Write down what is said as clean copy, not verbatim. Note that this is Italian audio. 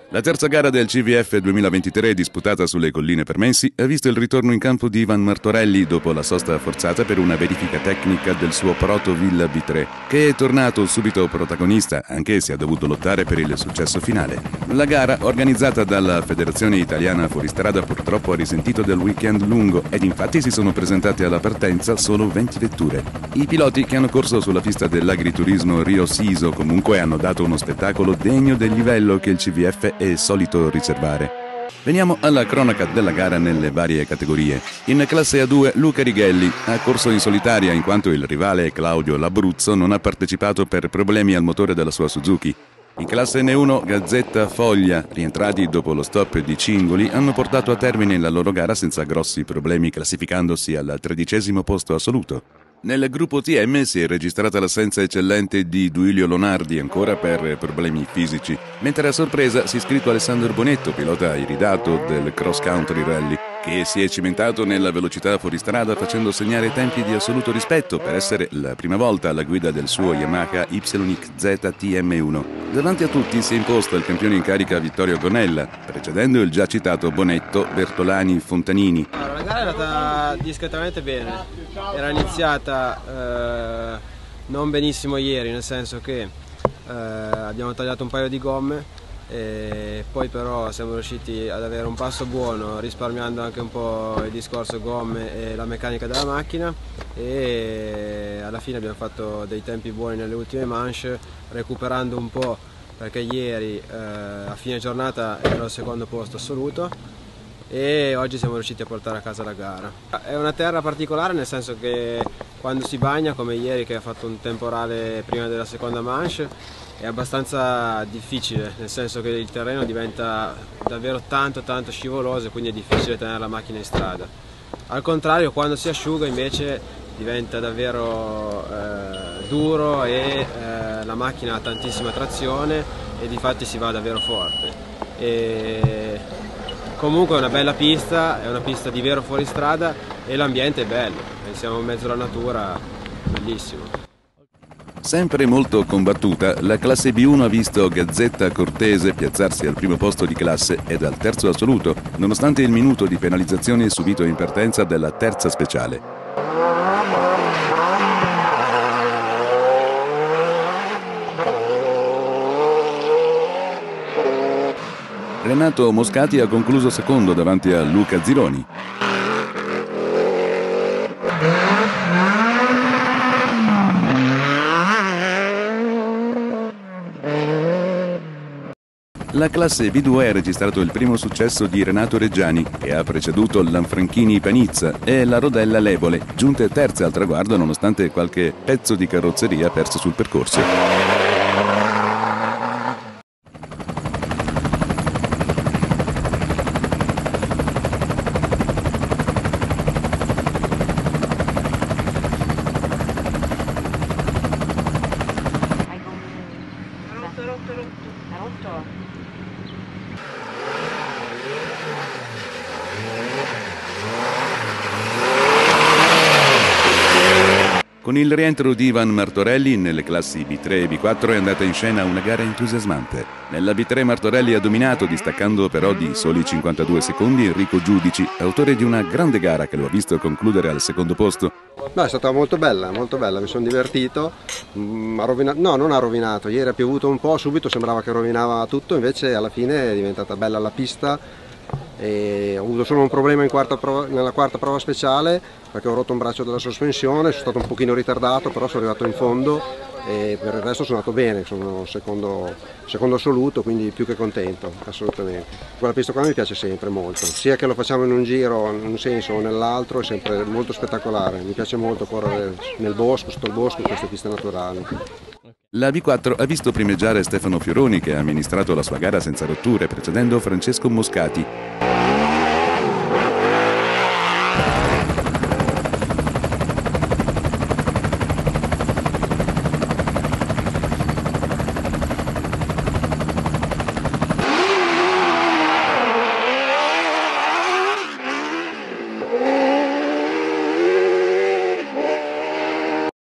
La terza gara del CVF 2023, disputata sulle colline Permensi, ha visto il ritorno in campo di Ivan Martorelli dopo la sosta forzata per una verifica tecnica del suo Proto Villa B3, che è tornato subito protagonista, anche se ha dovuto lottare per il successo finale. La gara, organizzata dalla Federazione Italiana Fuoristrada, purtroppo ha risentito del weekend lungo ed infatti si sono presentate alla partenza solo 20 vetture. I piloti che hanno corso sulla pista dell'agriturismo Rio Siso comunque hanno dato uno spettacolo degno del livello che il CVF è solito riservare. Veniamo alla cronaca della gara nelle varie categorie. In classe A2 Luca Righelli ha corso in solitaria in quanto il rivale Claudio Labruzzo non ha partecipato per problemi al motore della sua Suzuki. In classe N1 Gazzetta Foglia, rientrati dopo lo stop di Cingoli, hanno portato a termine la loro gara senza grossi problemi, classificandosi al 13° posto assoluto. Nel gruppo TM si è registrata l'assenza eccellente di Duilio Lonardi, ancora per problemi fisici, mentre a sorpresa si è iscritto Alessandro Bonetto, pilota iridato del cross country rally, che si è cimentato nella velocità fuoristrada facendo segnare tempi di assoluto rispetto per essere la prima volta alla guida del suo Yamaha YXZ TM1. Davanti a tutti si è imposto il campione in carica Vittorio Gonella, precedendo il già citato Bonetto, Bertolani, Fontanini. La gara è andata discretamente bene, era iniziata non benissimo ieri, nel senso che abbiamo tagliato un paio di gomme e poi però siamo riusciti ad avere un passo buono risparmiando anche un po' il discorso gomme e la meccanica della macchina, e alla fine abbiamo fatto dei tempi buoni nelle ultime manche, recuperando un po' perché ieri a fine giornata ero al secondo posto assoluto e oggi siamo riusciti a portare a casa la gara. È una terra particolare, nel senso che quando si bagna, come ieri che ha fatto un temporale prima della seconda manche, è abbastanza difficile, nel senso che il terreno diventa davvero tanto scivoloso e quindi è difficile tenere la macchina in strada. Al contrario, quando si asciuga invece diventa davvero duro e la macchina ha tantissima trazione e difatti si va davvero forte. Comunque è una bella pista, è una pista di vero fuoristrada e l'ambiente è bello, siamo in mezzo alla natura, bellissimo. Sempre molto combattuta, la classe B1 ha visto Gazzetta Cortese piazzarsi al primo posto di classe ed al terzo assoluto, nonostante il minuto di penalizzazione subito in partenza della terza speciale. Renato Moscati ha concluso secondo davanti a Luca Zironi. La classe B2 ha registrato il primo successo di Renato Reggiani, che ha preceduto Lanfranchini Panizza e la Rodella Levole, giunte terze al traguardo nonostante qualche pezzo di carrozzeria perso sul percorso. Con il rientro di Ivan Martorelli nelle classi B3 e B4 è andata in scena una gara entusiasmante. Nella B3 Martorelli ha dominato, distaccando però di soli 52 secondi Enrico Giudici, autore di una grande gara che lo ha visto concludere al secondo posto. No, è stata molto bella, mi sono divertito, non ha rovinato, ieri ha piovuto un po', subito sembrava che rovinava tutto, invece alla fine è diventata bella la pista. E ho avuto solo un problema nella quarta prova speciale, perché ho rotto un braccio della sospensione, sono stato un pochino ritardato, però sono arrivato in fondo e per il resto sono andato bene, sono secondo assoluto, quindi più che contento, assolutamente. Quella pista qua mi piace sempre molto, sia che lo facciamo in un giro in un senso o nell'altro, è sempre molto spettacolare, mi piace molto correre nel bosco, sotto il bosco, in queste piste naturali. La B4 ha visto primeggiare Stefano Fioroni, che ha amministrato la sua gara senza rotture, precedendo Francesco Moscati.